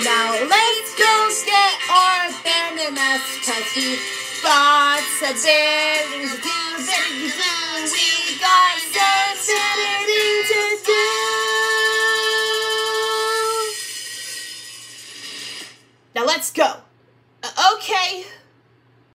Now let's go get our bananas, cause we got some editing to do, we got some editing to do. Now let's go. Okay.